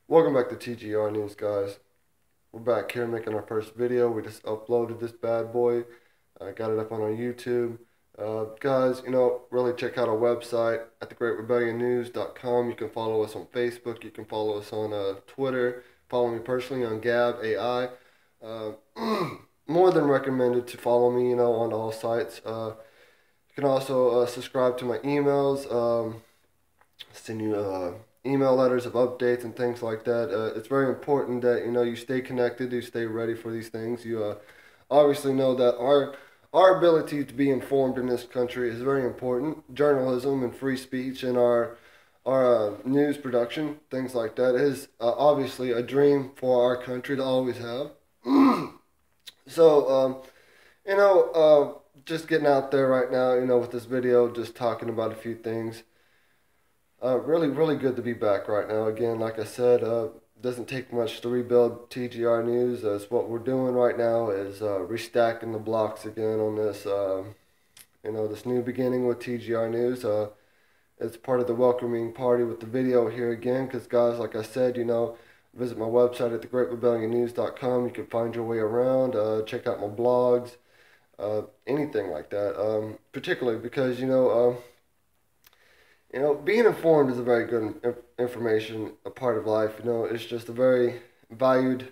Welcome back to TGR News, guys. We're back here making our first video. We just uploaded this bad boy. Got it up on our YouTube. Guys, really check out our website at thegreatrebellionnews.com. You can follow us on Facebook. You can follow us on Twitter. Follow me personally on Gab AI. Uh, More than recommended to follow me, on all sites. You can also subscribe to my emails. Send you email letters of updates and things like that. It's very important that you stay connected, you stay ready for these things. You obviously know that our ability to be informed in this country is very important. Journalism and free speech and our news production, things like that, is obviously a dream for our country to always have. So, just getting out there right now, with this video, just talking about a few things. Really good to be back right now. Again, like I said, doesn't take much to rebuild TGR News. As what we're doing right now is restacking the blocks again on this, this new beginning with TGR News. It's part of the welcoming party with the video here again, because guys, like I said, visit my website at thegreatrebellionnews.com. You can find your way around, check out my blogs, anything like that. Particularly because, being informed is a very good information, a part of life. It's just a very valued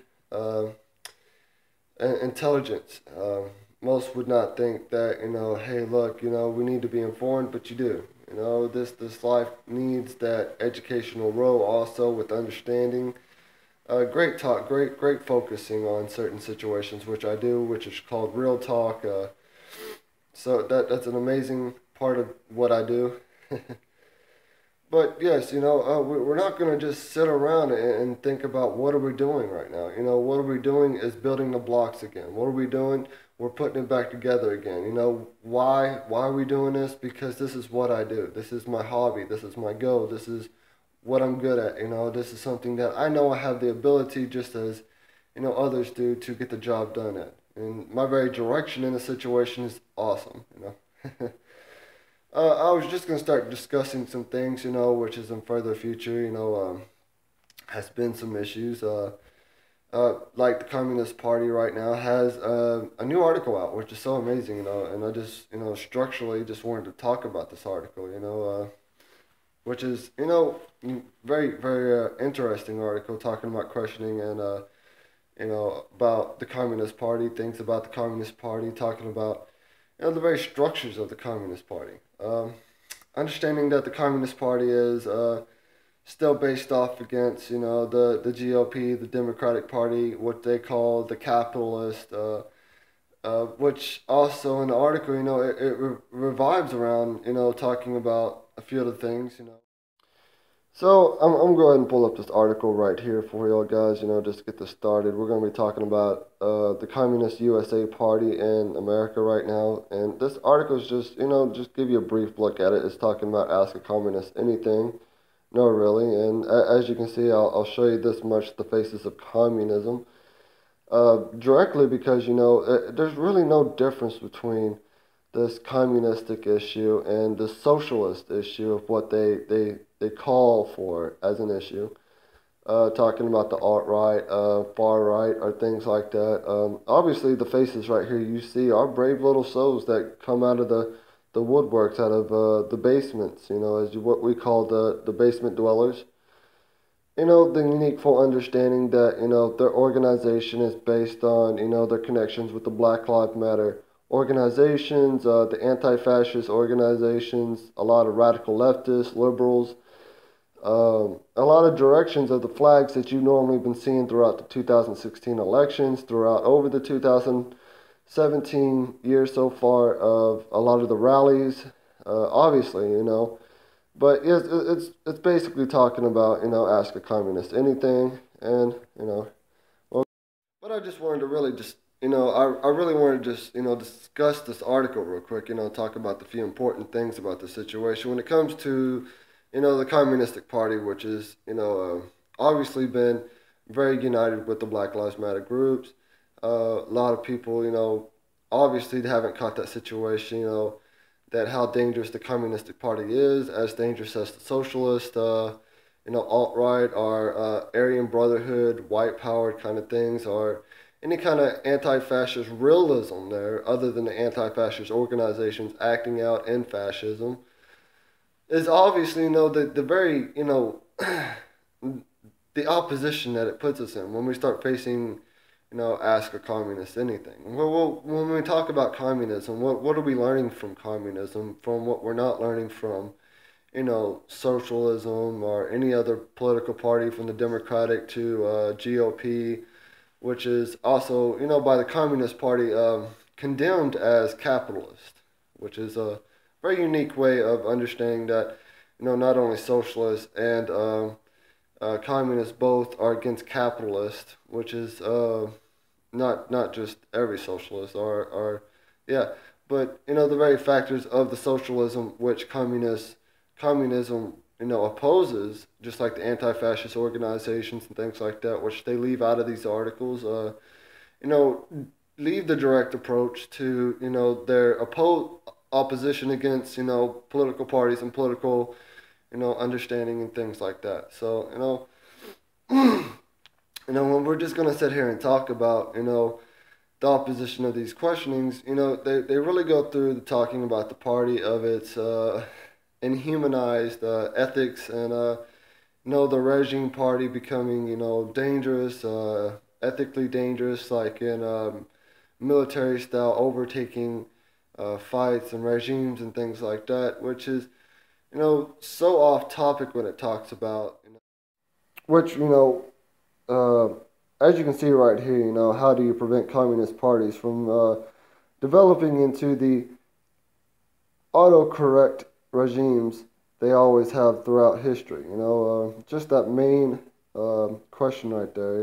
intelligence. Most would not think that, hey, look, we need to be informed, but you do. This life needs that educational role also with understanding. Great talk, great focusing on certain situations, which I do, which is called real talk. So that's an amazing part of what I do. But yes, we're not going to just sit around and think about what are we doing right now. What are we doing is building the blocks again. What are we doing? We're putting it back together again. Why are we doing this? Because this is what I do. This is my hobby. This is my goal. This is what I'm good at. This is something that I know I have the ability, just as, others do, to get the job done at. And my very direction in the situation is awesome, I was just going to start discussing some things, which is in further future, has been some issues. Like the Communist Party right now has a new article out, which is so amazing, and I just, structurally just wanted to talk about this article, which is, very interesting article talking about questioning and, about the Communist Party, things about the Communist Party, talking about, the very structures of the Communist Party. Understanding that the Communist Party is still based off against, the GOP, the Democratic Party, what they call the capitalist, which also in the article, it revives around, talking about a few other things. So I'm going to go ahead and pull up this article right here for y'all guys, just to get this started. We're going to be talking about the Communist USA Party in America right now. And this article is just, just give you a brief look at it. It's talking about ask a communist anything. No, really. And as you can see, I'll show you this much, the faces of communism. Directly because, there's really no difference between this communistic issue and the socialist issue of what they call for as an issue. Talking about the alt-right, far right, or things like that. Obviously, the faces right here you see are brave little souls that come out of the woodworks, out of the basements, what we call the basement dwellers. The unique full understanding that, their organization is based on, their connections with the Black Lives Matter organizations, the anti-fascist organizations, a lot of radical leftists, liberals, a lot of directions of the flags that you've normally been seeing throughout the 2016 elections, throughout over the 2017 years so far of a lot of the rallies, obviously, But yes, it's basically talking about, ask a communist anything, and, well, but I just wanted to really just, I really wanted to just, discuss this article real quick, talk about the few important things about the situation when it comes to, the Communistic Party, which is, obviously been very united with the Black Lives Matter groups. A lot of people, obviously haven't caught that situation, that how dangerous the Communistic Party is, as dangerous as the socialist, alt-right or Aryan Brotherhood, white power kind of things, or any kind of anti-fascist realism there, other than the anti-fascist organizations acting out in fascism, is obviously, the very, the opposition that it puts us in when we start facing, ask a communist anything. Well, when we talk about communism, what are we learning from communism from what we're not learning from, socialism or any other political party from the Democratic to GOP, which is also, by the Communist Party condemned as capitalist, which is a very unique way of understanding that, not only socialists and communists both are against capitalist, which is not just every socialist or yeah, but the very factors of the socialism which communism opposes, just like the anti-fascist organizations and things like that, which they leave out of these articles. You know, leave the direct approach to their opposition against political parties and political understanding and things like that. So when we're just gonna sit here and talk about the opposition of these questionings, they really go through the talking about the party of its inhumanized ethics and the regime party becoming dangerous, ethically dangerous, like in military style overtaking fights and regimes and things like that, which is so off topic when it talks about which uh, as you can see right here, how do you prevent communist parties from developing into the autocorrect regimes they always have throughout history? Just that main question right there,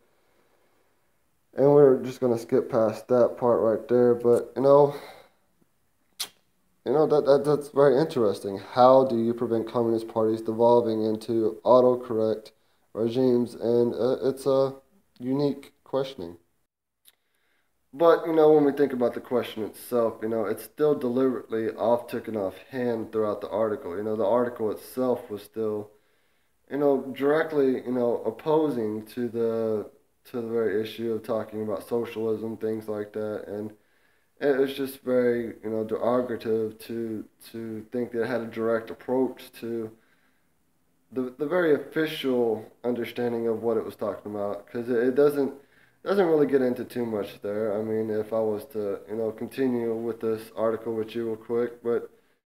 And we're just gonna skip past that part right there, but that's very interesting. How do you prevent communist parties devolving into autocorrect regimes? And it's a unique questioning. But when we think about the question itself, it's still deliberately off taken off hand throughout the article. The article itself was still, directly, opposing to the very issue of talking about socialism, things like that, and it's just very, derogative to think that it had a direct approach to the very official understanding of what it was talking about, because it doesn't really get into too much there. I mean, if I was to continue with this article with you real quick, but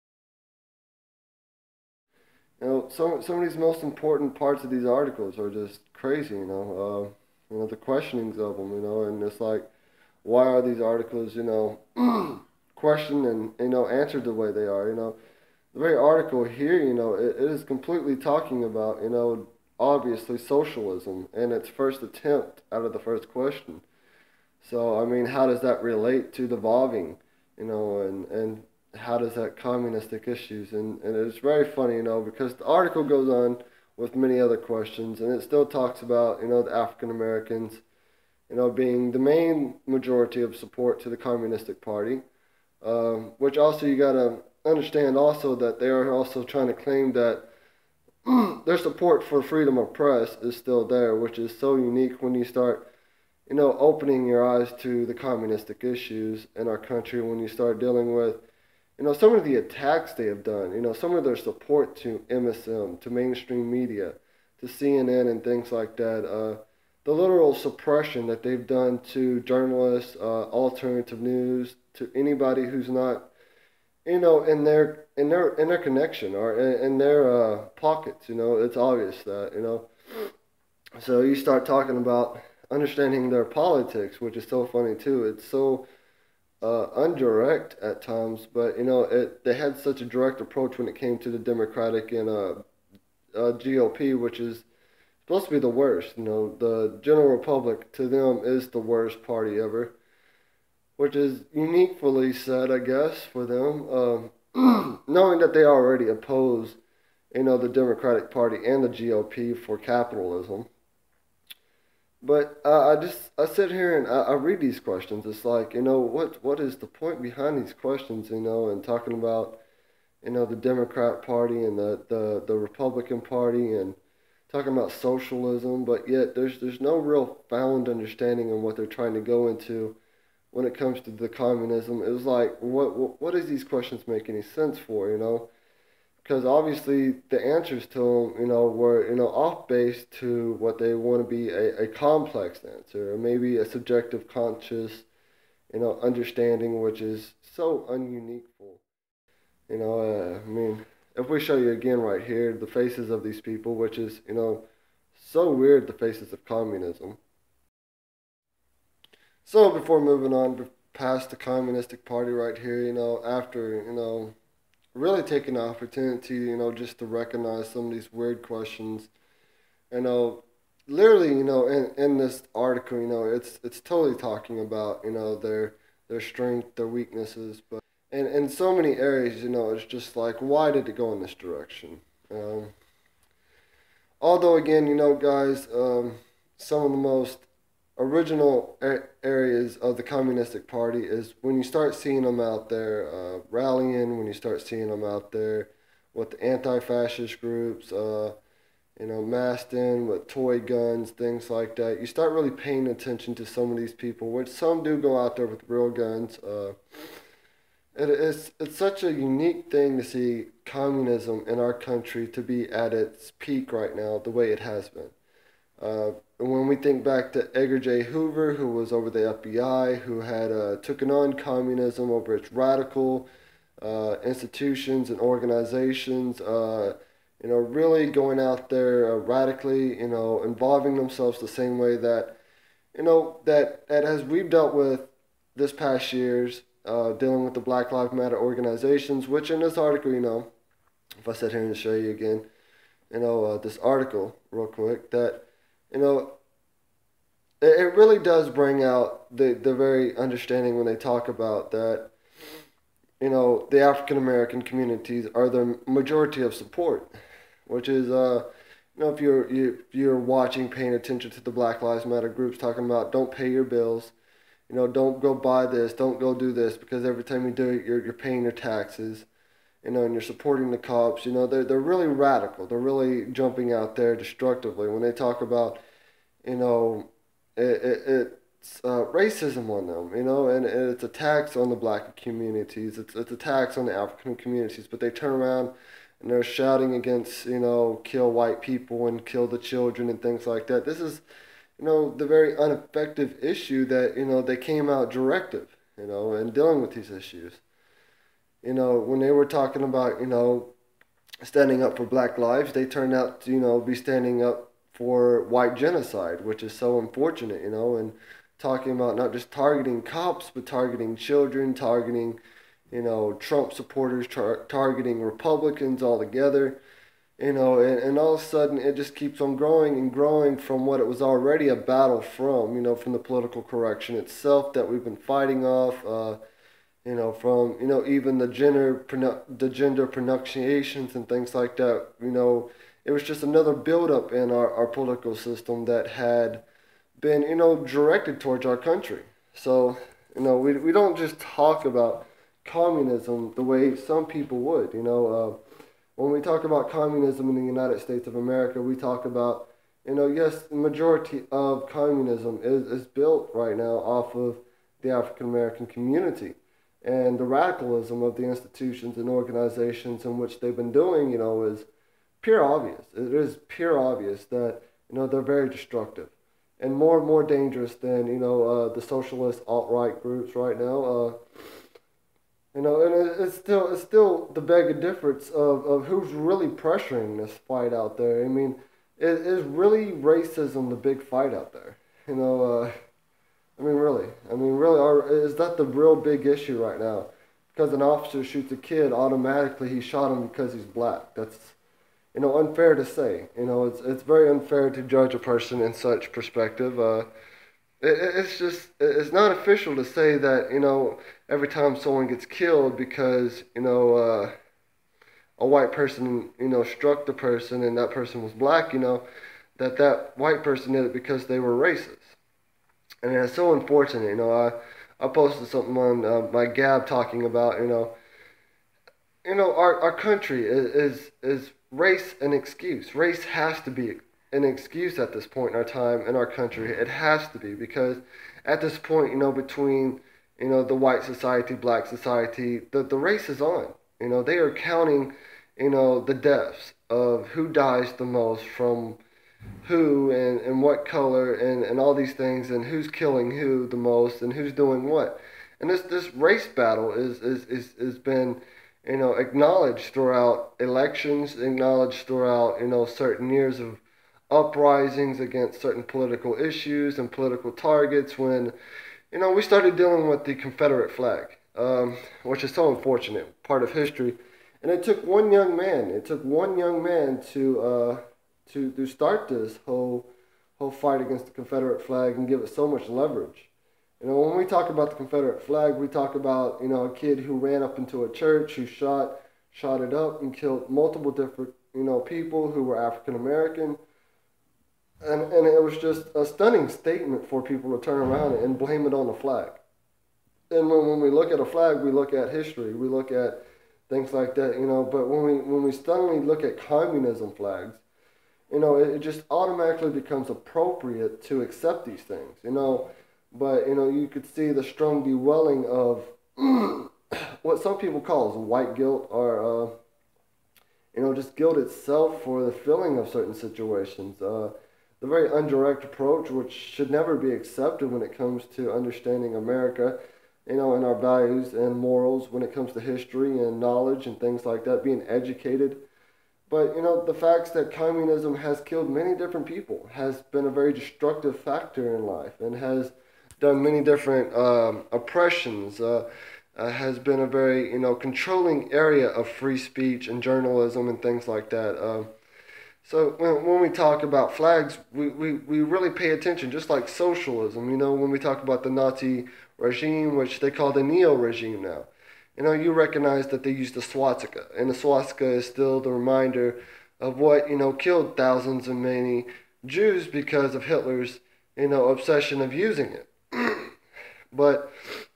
some of these most important parts of these articles are just crazy. The questionings of them, and it's like, why are these articles, questioned and answered the way they are? The very article here, it is completely talking about, obviously socialism and its first attempt out of the first question. So I mean, how does that relate to devolving, and how does that communistic issues? And it's very funny, because the article goes on with many other questions, and it still talks about, the African Americans, being the main majority of support to the Communistic Party, which also you gotta understand also that they are also trying to claim that their support for freedom of press is still there, which is so unique when you start, opening your eyes to the communistic issues in our country, when you start dealing with, some of the attacks they have done, some of their support to MSM, to mainstream media, to CNN and things like that, the literal suppression that they've done to journalists, alternative news, to anybody who's not, in their connection or in their pockets. It's obvious that So you start talking about understanding their politics, which is so funny too. It's so undirect at times, but they had such a direct approach when it came to the Democratic and GOP, which is supposed to be the worst. The General Republic to them is the worst party ever, which is uniquely said, I guess, for them. Knowing that they already oppose, the Democratic Party and the GOP for capitalism. But I sit here and I read these questions. It's like, what is the point behind these questions, and talking about, the Democrat Party and the Republican Party, and talking about socialism, but yet there's no real found understanding of what they're trying to go into when it comes to the communism. It was like, what does these questions make any sense for, you know? Because obviously the answers to them, were, off base to what they want to be a complex answer, or maybe a subjective conscious, understanding, which is so ununiqueful. I mean, if we show you again right here, the faces of these people, which is, so weird, the faces of communism. So before moving on past the communistic party right here, after, really taking the opportunity, just to recognize some of these weird questions, you know, literally, in this article, it's totally talking about, their strength, their weaknesses, but in so many areas, it's just like, why did it go in this direction? Um, Although, again, guys, some of the most original areas of the Communistic Party is when you start seeing them out there rallying, when you start seeing them out there with the anti-fascist groups, masked in with toy guns, things like that. You start really paying attention to some of these people, which some do go out there with real guns. It's such a unique thing to see communism in our country to be at its peak right now, the way it has been. And when we think back to Edgar J. Hoover, who was over the FBI, who had taken on communism over its radical institutions and organizations, really going out there radically, involving themselves the same way that, that as we've dealt with this past years, dealing with the Black Lives Matter organizations, which in this article, if I sit here and show you again, this article real quick, that, you know, it really does bring out the very understanding when they talk about that, the African American communities are the majority of support, which is, if you're watching, paying attention to the Black Lives Matter groups talking about don't pay your bills, don't go buy this, don't go do this because every time you do it, you're paying your taxes, and you're supporting the cops. They're really radical. They're really jumping out there destructively when they talk about, you know, it's racism on them, and it's attacks on the black communities. It's attacks on the African communities. But they turn around and they're shouting against, kill white people and kill the children and things like that. This is, the very ineffective issue that, they came out directive, in dealing with these issues. When they were talking about, standing up for black lives, they turned out to, be standing up for white genocide, which is so unfortunate, and talking about not just targeting cops, but targeting children, targeting, Trump supporters, targeting Republicans altogether, and all of a sudden it just keeps on growing and growing from what it was already a battle from, from the political correction itself that we've been fighting off, from, even the gender pronunciations and things like that, it was just another buildup in our political system that had been, directed towards our country. So, we don't just talk about communism the way some people would, when we talk about communism in the United States of America, we talk about, yes, the majority of communism is built right now off of the African American community. And the radicalism of the institutions and organizations in which they've been doing, is pure obvious. It is pure obvious that, they're very destructive and more dangerous than, the socialist alt-right groups right now. And it's still the big difference of who's really pressuring this fight out there. I mean, is really racism the big fight out there? Really, is that the real big issue right now? Because an officer shoots a kid, automatically he shot him because he's black. That's, unfair to say. It's very unfair to judge a person in such perspective. It's not official to say that, every time someone gets killed because, a white person, struck the person and that person was black, that white person did it because they were racist. And it's so unfortunate, I posted something on my Gab talking about, our country is race an excuse. Race has to be an excuse at this point in our time in our country. It has to be, because at this point, between the white society, black society, the race is on. They are counting the deaths of who dies the most from who and what color and all these things, and who's killing who the most and who's doing what. And this race battle is been acknowledged throughout elections, acknowledged throughout certain years of uprisings against certain political issues and political targets, when we started dealing with the Confederate flag, which is so unfortunate, part of history. And it took one young man. It took one young man to start this whole fight against the Confederate flag and give it so much leverage. When we talk about the Confederate flag, we talk about a kid who ran up into a church, who shot it up and killed multiple different people who were African American. And it was just a stunning statement for people to turn around and blame it on the flag. And when we look at a flag, we look at history, we look at things like that, But when we suddenly look at communism flags, it just automatically becomes appropriate to accept these things, But you could see the strong dwelling of what some people call white guilt, or just guilt itself for the feeling of certain situations. The very indirect approach, which should never be accepted when it comes to understanding America, and our values and morals when it comes to history and knowledge and things like that, being educated. But, the facts that communism has killed many different people, has been a very destructive factor in life, and has done many different oppressions, has been a very, controlling area of free speech and journalism and things like that. So when we talk about flags, we really pay attention, just like socialism, when we talk about the Nazi regime, which they call the neo-regime now. You recognize that they use the swastika, and the swastika is still the reminder of what, killed thousands and many Jews because of Hitler's, obsession of using it. But,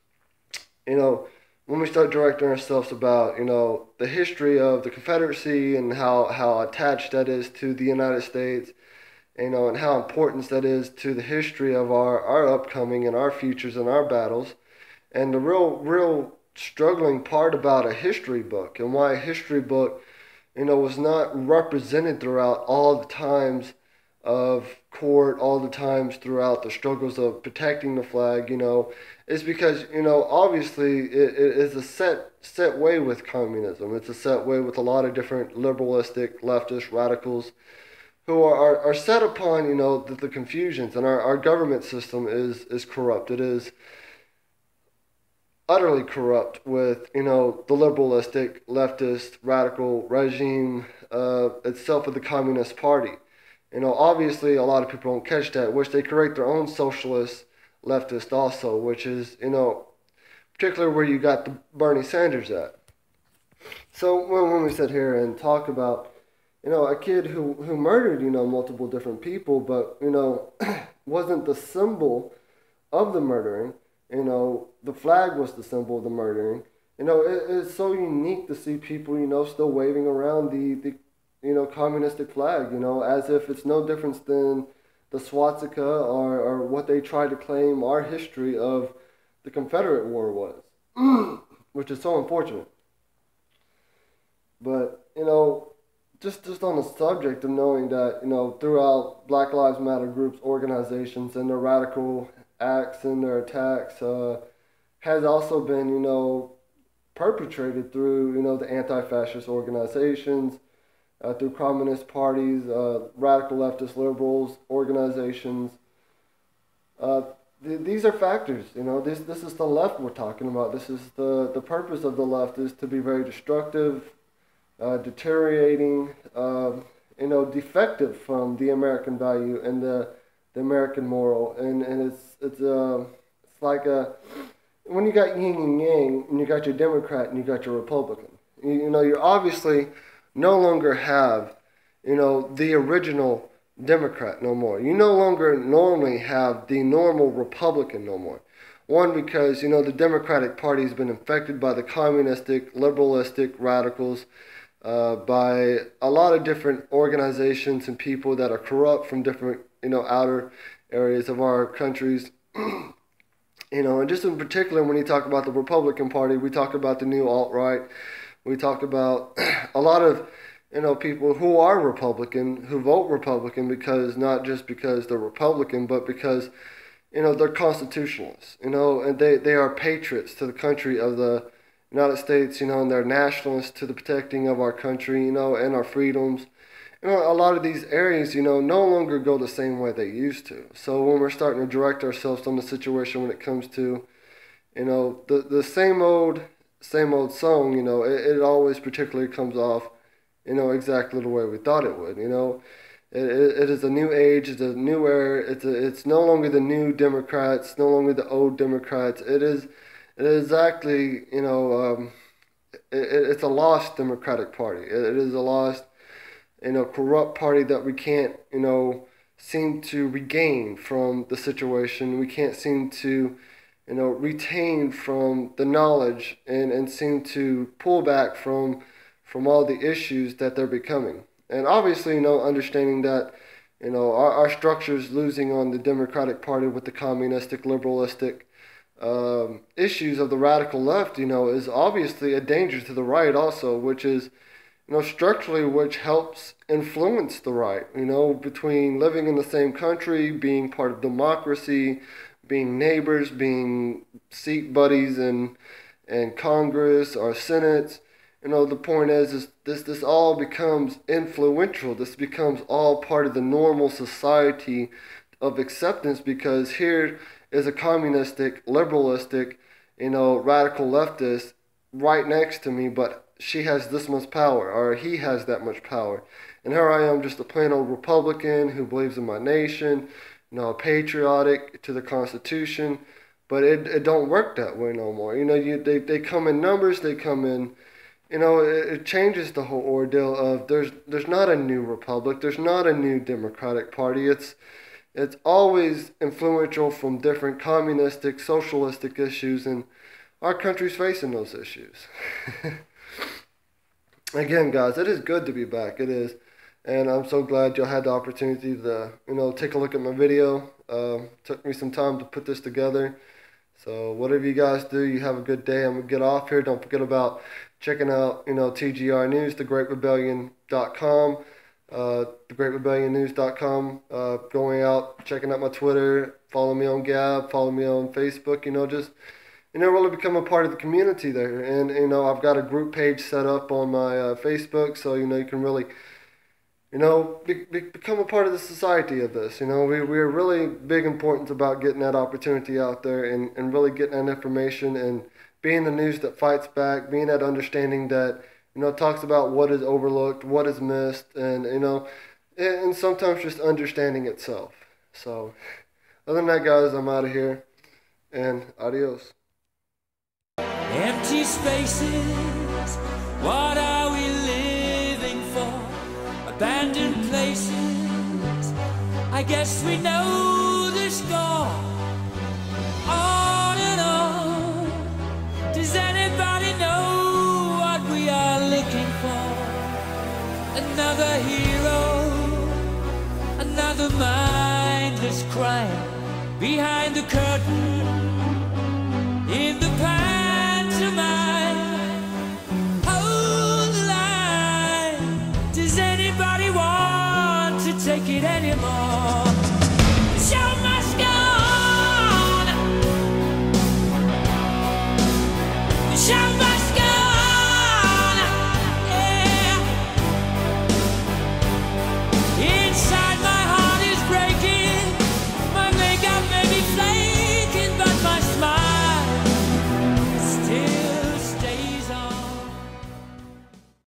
when we start directing ourselves about, the history of the Confederacy and how attached that is to the United States, and how important that is to the history of our upcoming and our futures and our battles, and the real struggling part about a history book, and why a history book, was not represented throughout all the times of court, all the times throughout the struggles of protecting the flag, is because, obviously it is a set way with communism. It's a set way with a lot of different liberalistic, leftist, radicals who are set upon, the confusions, and our government system is corrupt. It is utterly corrupt with, the liberalistic, leftist, radical regime itself of the Communist Party. Obviously a lot of people don't catch that, which they create their own socialist leftist also, which is, particularly where you got the Bernie Sanders at. So when we sit here and talk about, a kid who murdered, multiple different people, but, wasn't the symbol of the murdering, the flag was the symbol of the murdering. It's so unique to see people, still waving around the communistic flag, as if it's no difference than the swastika or what they try to claim our history of the Confederate War was, which is so unfortunate. But, just on the subject of knowing that, throughout Black Lives Matter groups, organizations, and their radical acts and their attacks has also been, perpetrated through, the anti-fascist organizations, through communist parties, radical leftist liberals, organizations. These are factors, this is the left we're talking about. This is the purpose of the left, is to be very destructive, deteriorating, defective from the American value and the American moral. And it's like when you got yin and yang, and you got your Democrat and you got your Republican. You're obviously no longer have, the original Democrat no more. You no longer normally have the normal Republican no more. One, because, the Democratic Party has been infected by the communistic, liberalistic radicals by a lot of different organizations and people that are corrupt from different, outer areas of our countries. And just in particular, when you talk about the Republican Party, we talk about the new alt-right. We talk about a lot of, people who are Republican, who vote Republican because, not just because they're Republican, but because, they're constitutionalists, and they are patriots to the country of the United States, and they're nationalists to the protecting of our country, and our freedoms. A lot of these areas, no longer go the same way they used to. So when we're starting to direct ourselves on the situation when it comes to, the same old song, it always particularly comes off, exactly the way we thought it would. It is a new age, it's a new era. It's no longer the new Democrats, no longer the old Democrats. It is exactly, it's a lost Democratic Party. It is a lost, corrupt party that we can't, seem to regain from the situation. We can't seem to, retain from the knowledge and seem to pull back from all the issues that they're becoming. And obviously, understanding that, our structure is losing on the Democratic Party with the communistic, liberalistic issues of the radical left, is obviously a danger to the right also, which is, structurally, which helps influence the right, between living in the same country, being part of democracy, being neighbors, being seat buddies in Congress or Senate. The point is this all becomes influential. This becomes all part of the normal society of acceptance, because here is a communistic, liberalistic, radical leftist right next to me, but she has this much power, or he has that much power. And here I am, just a plain old Republican who believes in my nation, patriotic to the Constitution, but it don't work that way no more. They come in numbers, they come in, it changes the whole ordeal of there's not a new republic, there's not a new Democratic Party. It's always influential from different communistic, socialistic issues, and our country's facing those issues. Again, guys, it is good to be back. It is. And I'm so glad y'all had the opportunity to, take a look at my video. Took me some time to put this together. So whatever you guys do, you have a good day. I'm going to get off here. Don't forget about checking out, TGR News, thegreatrebellion.com, thegreatrebellionnews.com, going out, checking out my Twitter, follow me on Gab, follow me on Facebook, just, really become a part of the community there. And, I've got a group page set up on my Facebook, so, you can really, become a part of the society of this. We're really big importance about getting that opportunity out there and really getting that information and being the news that fights back, being that understanding that, talks about what is overlooked, what is missed, and, and sometimes just understanding itself. So, other than that, guys, I'm out of here, and adios. Empty spaces, what are we living for? Abandoned places, I guess we know the score. On and on, does anybody know what we are looking for? Another hero, another mindless crime behind the curtain in the past.